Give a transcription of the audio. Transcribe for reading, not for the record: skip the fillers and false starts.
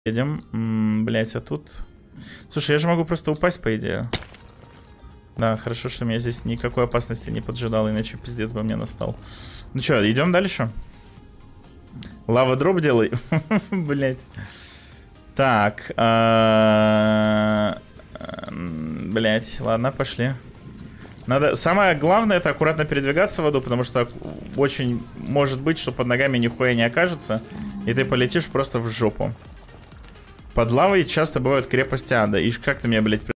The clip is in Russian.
Едем. Блять, а тут... Слушай, я же могу просто упасть, по идее. Да, хорошо, что меня здесь никакой опасности не поджидал, иначе пиздец бы мне настал. Ну что, идем дальше? Лава дроп делай. Блять. Так. Блять, ладно, пошли. Надо... Самое главное — это аккуратно передвигаться в воду, потому что очень может быть, что под ногами нихуя не окажется, и ты полетишь просто в жопу. Под лавой часто бывают крепости ада. И как ты меня, блядь,